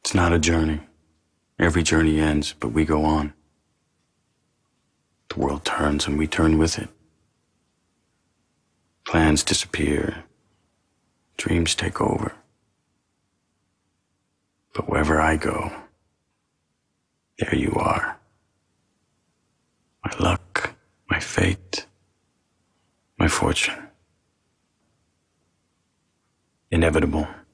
It's not a journey. Every journey ends, but we go on. The world turns and we turn with it. Plans disappear. Dreams take over. But wherever I go, there you are. My luck, my fate, my fortune. Inevitable.